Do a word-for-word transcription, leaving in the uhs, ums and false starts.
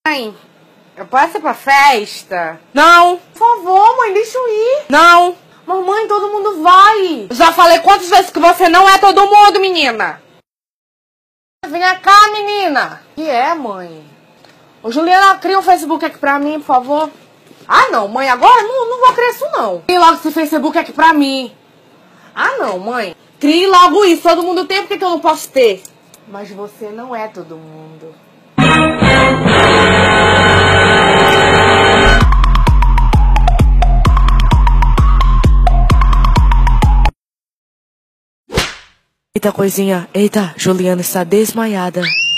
Mãe, eu posso ir pra festa? Não. Por favor, mãe, deixa eu ir. Não. Mamãe, todo mundo vai. Eu já falei quantas vezes que você não é todo mundo, menina. Vem cá, menina. O que é, mãe? Ô, Juliana, cria um Facebook aqui pra mim, por favor. Ah, não, mãe, agora não, não vou criar isso, não. Cria logo esse Facebook aqui pra mim. Ah, não, mãe. Crie logo isso, todo mundo tem, por que que eu não posso ter? Mas você não é todo mundo. Eita, coisinha. Eita, Juliana está desmaiada.